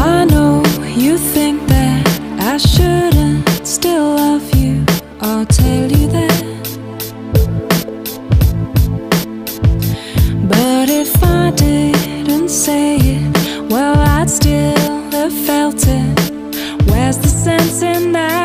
I know you think that I shouldn't still love you, I'll tell you that. But if I didn't say it, well, I'd still have felt it. Where's the sense in that?